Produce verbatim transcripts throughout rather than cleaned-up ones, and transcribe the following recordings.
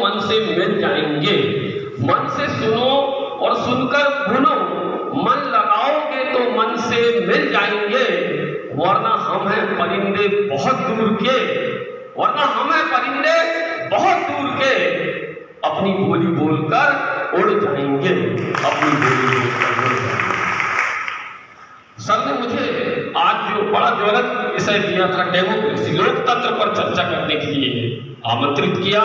मन से मिल जाएंगे। मन से सुनो और सुनकर भूलो, मन लगाओगे तो मन से मिल जाएंगे। वरना हम हैं परिंदे बहुत दूर के, वरना हम हैं परिंदे बहुत दूर के, अपनी बोली बोलकर उड़ जाएंगे, अपनी बोली बोलकर उड़ जाएंगे। सर ने मुझे आज जो बड़ा ज्वलंत विषय दिया था, डेमोक्रेसी, लोकतंत्र पर चर्चा करने के लिए आमंत्रित किया।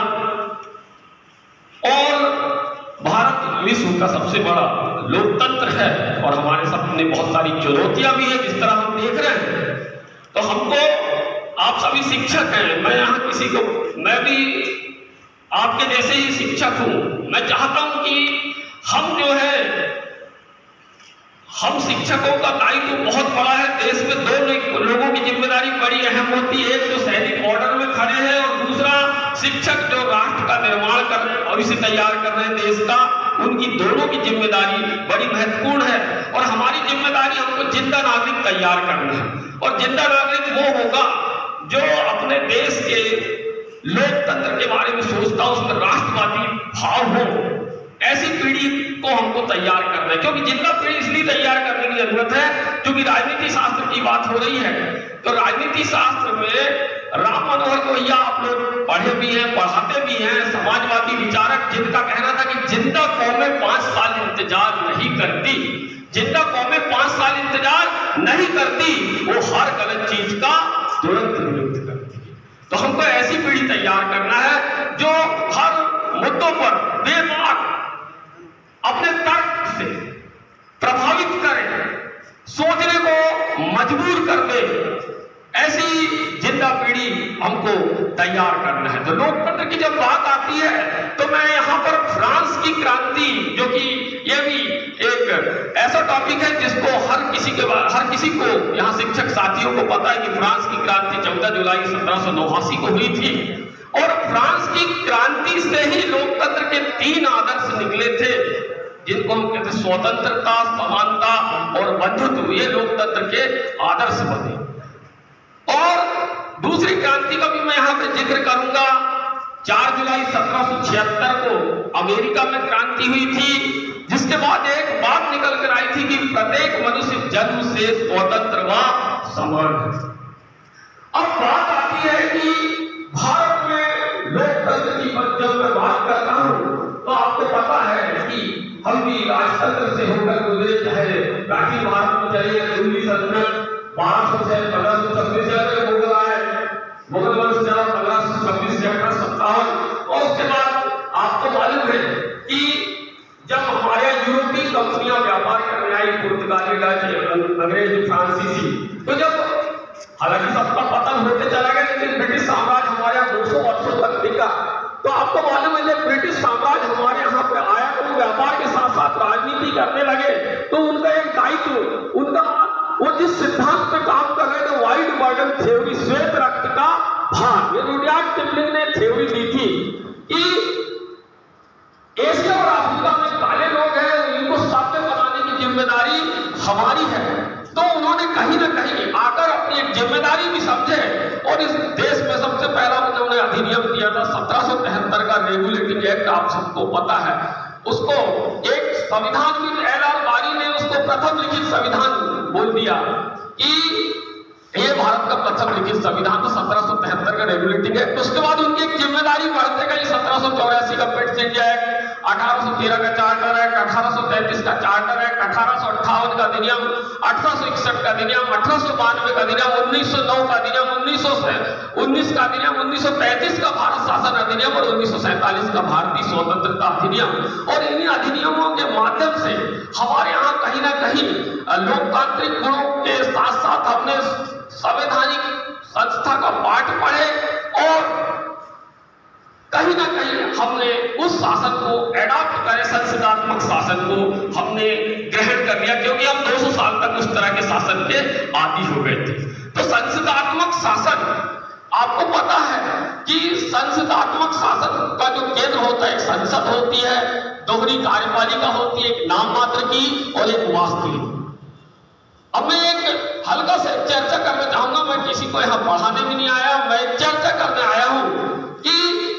और भारत विश्व का सबसे बड़ा लोकतंत्र है और हमारे सामने बहुत सारी चुनौतियां भी है, जिस तरह हम देख रहे हैं। तो हमको, आप सभी शिक्षक हैं, मैं यहाँ किसी को, मैं भी आपके जैसे ही शिक्षक हूं। मैं चाहता हूं कि हम जो है, हम शिक्षकों का दायित्व तो बहुत बड़ा है। देश में दो लोगों की जिम्मेदारी बड़ी अहम होती है, एक जो सैनिक बॉर्डर में खड़े हैं और दूसरा शिक्षक जो राष्ट्र का निर्माण कर रहे हैं और इसे तैयार कर रहे हैं देश का, उनकी दोनों की जिम्मेदारी बड़ी महत्वपूर्ण है। और हमारी जिम्मेदारी, हमको जिंदा नागरिक तैयार करना है। और जिंदा नागरिक वो होगा जो अपने देश के लोकतंत्र के बारे में सोचता हो, उसमें राष्ट्रवादी भाव हो। ऐसी पीढ़ी को हमको तैयार करना है, क्योंकि जिंदा पीढ़ी इसलिए तैयार करने की जरूरत है क्योंकि राजनीति शास्त्र की बात हो रही है। तो राजनीति शास्त्र में राम मनोहर लोहिया आप लोग पढ़े भी हैं, पढ़ाते भी हैं, समाजवादी विचारक, जिनका कहना था कि जिंदा कौमें पांच साल इंतजार नहीं करती, जिंदा कौमें पांच साल इंतजार नहीं करती, वो हर गलत चीज का तुरंत विरोध करती है। तो हमको ऐसी पीढ़ी तैयार करना है जो हर मुद्दों पर बेबाक अपने तर्क से प्रभावित करे, सोचने को मजबूर कर दे। ऐसी जिंदा पीढ़ी हमको तैयार करना है। तो लोकतंत्र की जब बात आती है तो मैं यहाँ पर फ्रांस की क्रांति, जो कि ये भी एक ऐसा टॉपिक है जिसको हर किसी के हर किसी को, यहाँ शिक्षक साथियों को पता है कि फ्रांस की क्रांति चौदह जुलाई सत्रह सौ नवासी को हुई थी। और फ्रांस की क्रांति से ही लोकतंत्र के तीन आदर्श निकले थे, जिनको हम कहते हैं स्वतंत्रता, समानता और बंधुत्व। ये लोकतंत्र के आदर्श बने। और दूसरी क्रांति का भी मैं यहाँ पे जिक्र करूंगा। चार जुलाई सत्रह सौ छिहत्तर को अमेरिका में क्रांति हुई थी, जिसके बाद एक बात निकल कर आई थी कि प्रत्येक मनुष्य जन्म से स्वतंत्र व समान है। अब बात आती है कि भारत में लोकतंत्र की जब मैं बात करता हूं तो आपको पता है कि हम भी राजतंत्र से होकर गुजरे, चाहे प्राचीन भारत में चलिए, दिल्ली सल्तनत बारह सौ से पंद्रह सौ छब्बीस में मुगल आए, मुगल वंश चला पंद्रह सौ छब्बीस से अठारह सौ सत्तावन। और उसके बाद आपको मालूम है कि जब हमारे यूरोपीय कंपनियां व्यापार करने आई, पुर्तगाली, डच, अंग्रेज, फ्रांसीसी, तो जब हालांकि सबका पतन होते चला गया, लेकिन ब्रिटिश साम्राज्य हमारे यहाँ दो सौ वर्षों तक टिका। तो आपको मालूम है जब ब्रिटिश साम्राज्य हमारे यहाँ पे आया तो व्यापार के साथ साथ राजनीति करने लगे। तो उनका एक दायित्व, उनका वो जिस सिद्धांत पे काम कर रहे थे, वाइट बर्डन थ्योरी, श्वेत रक्त का भार, ये रुडयार्ड किपलिंग ने थ्योरी दी थी कि एशिया और अफ्रीका में काले लोग हैं, इनको सभ्य बनाने की जिम्मेदारी हमारी है। तो उन्होंने कहीं ना कहीं आकर अपनी एक जिम्मेदारी भी समझे और इस देश में सबसे पहला उन्होंने अधिनियम दिया था सत्रह सौ तिहत्तर का रेगुलेटिंग एक्ट, आप सबको पता है। उसको एक संविधान भी, एल आर बारी ने उसको प्रथम लिखित संविधान बोल दिया कि ये भारत का प्रथम लिखित संविधान था, सत्रह सौ तिहत्तर का रेगुलेटिंग एक्ट। उसके बाद उनकी एक जिम्मेदारी बढ़ते गई, सत्रह सौ चौरासी का पेट्स इंडिया एक्ट, अठारह सौ तेरह का चार्टर एक्ट, अठारह सौ तैंतीस का चार्टर एक्ट, अठारह सौ अट्ठावन का अधिनियम, अठारह सौ इकसठ का अधिनियम, अठारह सौ बानवे का अधिनियम, उन्नीस सौ नौ का अधिनियम, उन्नीस सौ उन्नीस का अधिनियम, उन्नीस सौ पैंतीस का भारत शासन अधिनियम और उन्नीस सौ सैंतालीस का भारतीय स्वतंत्रता अधिनियम। और इन्हीं अधिनियमों के माध्यम से हमारे यहाँ कहीं ना कहीं लोकतांत्रिक गुणों के साथ साथ हमने संवैधानिक संस्था का पाठ पढ़े और कहीं ना कहीं हमने उस शासन को एडॉप्ट करे, संसदात्मक शासन को हमने ग्रहण कर लिया, क्योंकि हम दो सौ साल तक उस तरह के शासन के आदी हो गए थे। तो संसदात्मक शासन, आपको पता है कि संसदात्मक शासन का जो केंद्र होता है, एक संसद होती है, दोहरी कार्यपालिका होती है, एक नाम मात्र की और एक वास्तविक। अब मैं एक हल्का से चर्चा करना चाहूंगा, मैं किसी को यहाँ पढ़ाने भी नहीं आया, मैं चर्चा करने आया हूं कि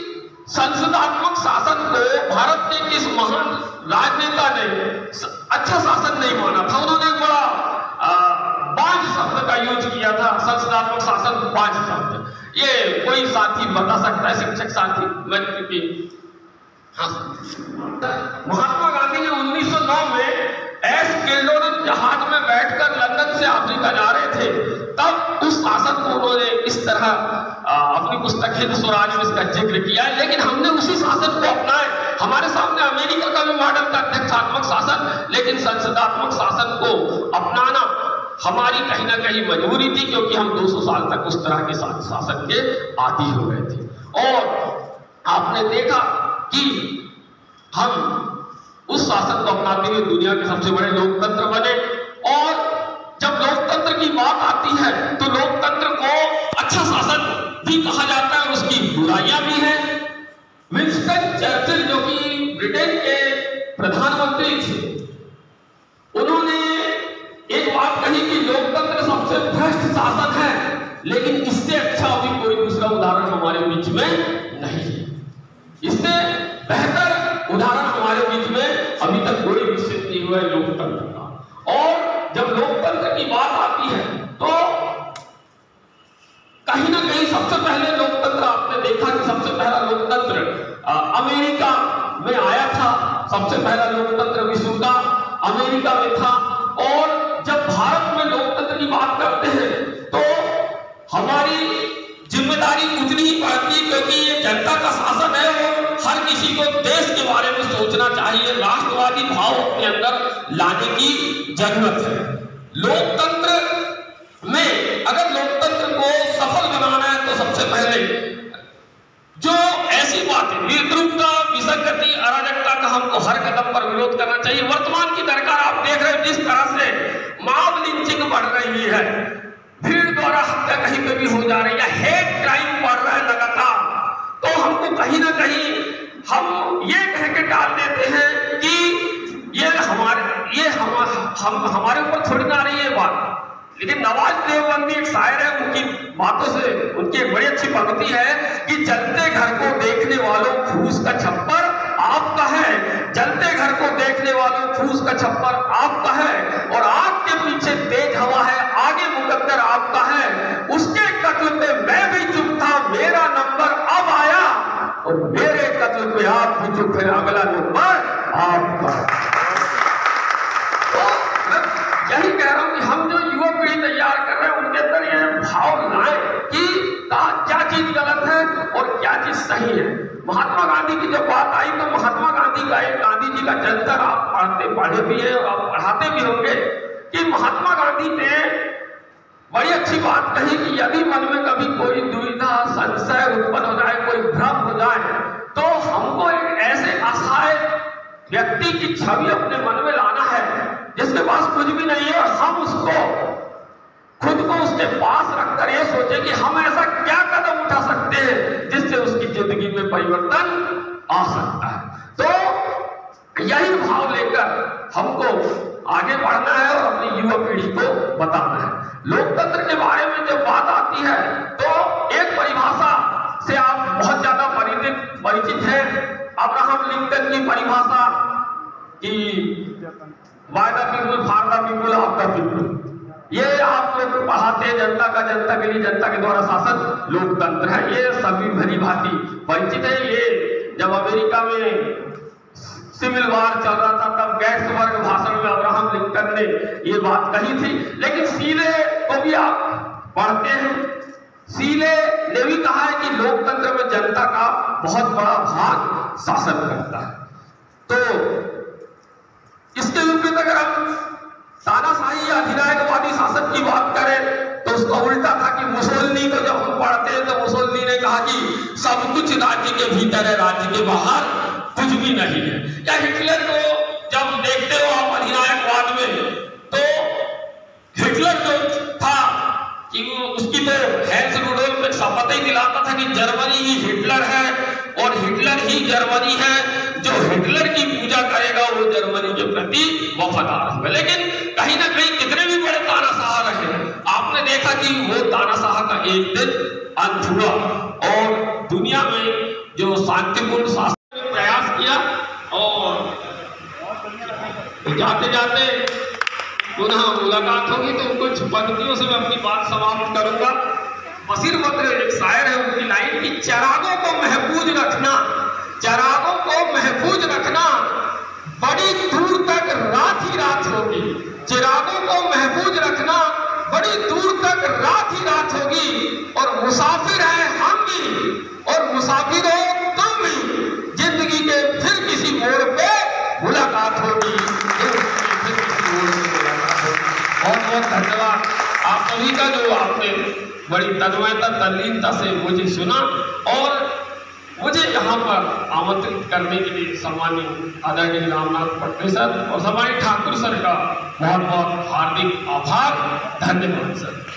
संसदात्मक शासन को भारत के किस महान राजनेता ने अच्छा शासन नहीं माना था। उन्होंने एक बड़ा बांझ शब्द का यूज किया था, संसदात्मक शासन बांझ शब्द। ये कोई साथी बता सकता है, शिक्षक साथी? मैं क्योंकि हाँ, महात्मा गांधी ने उन्नीस सौ नौ में एस केल्डोन जहाज में बैठकर लंदन से अफ्रीका जा रहे थे, तब उस शासन को उन्होंने इस तरह आ, अपनी पुस्तक हिंद स्वराज में इसका जिक्र किया है। लेकिन हमने उसी शासन को अपनाए। हमारे सामने अमेरिका का भी मॉडल था अध्यक्षात्मक शासन, लेकिन संसदात्मक शासन को अपनाना हमारी कहीं ना कहीं मजबूरी थी, क्योंकि हम दो सौ साल तक उस तरह के शासन के आदी हो गए थे। और आपने देखा कि हम उस शासन को अपनाते हुए दुनिया के सबसे बड़े लोकतंत्र बने। और जब लोकतंत्र की बात आती है तो लोकतंत्र को अच्छा शासन भी कहा जाता है और उसकी बुराइयां भी हैं। विंस्टन चर्चिल जो कि ब्रिटेन के प्रधानमंत्री थे, उन्होंने एक बात कही कि लोकतंत्र सबसे भ्रष्ट शासन है, लेकिन इससे अच्छा अभी कोई दूसरा उदाहरण हमारे बीच में नहीं है। इससे बेहतर उदाहरण हमारे बीच में अभी तक कोई विकसित नहीं हुआ है लोकतंत्र का। और जब लोकतंत्र की बात आती है तो कहीं ना कहीं सबसे पहले लोकतंत्र, आपने देखा कि सबसे पहला लोकतंत्र अमेरिका में आया था। सबसे पहला लोकतंत्र विश्व का अमेरिका में था। और जब भारत में लोकतंत्र की बात करते हैं तो हमारी जिम्मेदारी उतनी ही पड़ती है, क्योंकि ये जनता का शासन है और हर किसी को देश के बारे में सोचना चाहिए, राष्ट्रवादी भाव अपने अंदर लाने की जरूरत है। लोकतंत्र में अगर लोकतंत्र को सफल बनाना है तो सबसे पहले जो ऐसी बातें, विद्रुपता, विसंगति, अराजकता का हमको हर कदम पर विरोध करना चाहिए। वर्तमान की सरकार आप देख रहे हैं जिस तरह से मॉब लिंचिंग बढ़ रही है, भीड़ द्वारा हत्या कहीं पे भी हो जा रही है, हेट क्राइम बढ़ रहा है लगातार, तो हमको कहीं ना कहीं हम ये कह के डाल देते हैं कि ये हमारे ये हम, हम हमारे ऊपर थोड़ी ना आ रही है बात। लेकिन नवाज देवबंदी एक शायर है, उनकी बातों से उनकी एक बड़ी अच्छी पंक्ति है कि जलते घर को देखने वालों फूस का छप्पर आपका है, जलते घर को देखने वालों फूस का छप्पर आपका है, और आग के पीछे तेज हवा है, आगे मुकद्दर आपका है। उसके कत्ल पे मैं भी चुप था, मेरा नंबर अब आया, और मेरे कत्ल पे आप भी चुप है, अगला नंबर आपका। तो मैं यही कह रहा हूं कि हम जो युवा पीढ़ी तैयार कर रहे हैं उनके अंदर ये भाव लाएं कि क्या चीज गलत है और क्या चीज सही है। महात्मा गांधी की जब बात आई तो महात्मा गांधी का एक गांधी जी का जंतर आप पढ़ते पढ़े भी है और आप पढ़ाते भी होंगे कि महात्मा गांधी ने बड़ी अच्छी बात कही कि यदि मन में कभी कोई दुविधा, संशय उत्पन्न हो जाए, कोई भ्रम हो जाए, तो हमको एक ऐसे असहाय व्यक्ति की छवि अपने मन में लाना है जिसके पास कुछ भी नहीं है, और हम उसको खुद को उसके पास रखकर ये सोचे कि हम ऐसा क्या कदम उठा सकते हैं जिससे उसकी जिंदगी में परिवर्तन आ सकता है। तो यही भाव लेकर हमको आगे बढ़ना है और अपनी युवा पीढ़ी को बताना है। लोकतंत्र के बारे में जब बात आती है तो एक परिभाषा से आप बहुत ज्यादा परिचित परिचित हैं, अब्राहम लिंकन की परिभाषा कि by the people, for the people, of the people. ये आप लोग पढ़ाते हैं, जनता का जनता के लिए, जनता के द्वारा शासन लोकतंत्र है। ये सभी भली भांति परिचित है। ये जब अमेरिका में सिविल वार चल रहा था तब गेट्सबर्ग भाषण में अब्राहम लिंकन ने ये बात कही थी। लेकिन सीले को भी आप पढ़ते हैं, सीले ने भी कहा है कि लोकतंत्र में जनता का बहुत बड़ा भाग शासन करता है। तो इसके विपरीत अगर हम तानाशाही या अधिनायकवादी शासन की बात करें तो उसका उल्टा था कि मुसोलिनी को जब हम पढ़ते हैं तो मुसोलिनी ने कहा कि सब कुछ राज्य के भीतर है, राज्य के बाहर कुछ भी नहीं है। या हिटलर को जब देखते हो आप अधिनायकवाद में, तो हिटलर जो था कि उसकी तो हैंस रुडोल्फ में शपथ ही दिलाता था कि जर्मनी ही हिटलर है और हिटलर ही जर्मनी है, जो हिटलर की पूजा करेगा वो जर्मनी के प्रति वफादार होगा। लेकिन कहीं ना कहीं कितने भी बड़े तानाशाह रहे, आपने देखा कि वो तानाशाह का एक दिन अंत हुआ और दुनिया में जो शांतिपूर्ण शासन में प्रयास किया। और जाते जाते पुनः मुलाकात होगी तो कुछ पंक्तियों से मैं अपनी बात समाप्त करूंगा। बशीर बद्र एक शायर है, उनकी लाइन की चरागों को महफूज रखना, चरागों को महफूज रखना, बड़ी दूर तक रात ही रात होगी। चिरागों को महफूज रखना, बड़ी दूर तक रात ही रात होगी। और मुसाफिर है हम भी और मुसाफिर हो तुम भी, जिंदगी के फिर किसी मोड़ पे मुलाकात होगी, फिर किसी मोड़ पे मुलाकात होगी। बहुत बहुत धन्यवाद आप सभी का, जो आपने बड़ी तन्मयता तल्लीनता से मुझे सुना और मुझे यहाँ पर आमंत्रित करने के लिए सम्मानित आदरणीय रामनाथ पटले सर और सम्मानित ठाकुर सर का बहुत बहुत हार्दिक आभार। धन्यवाद सर।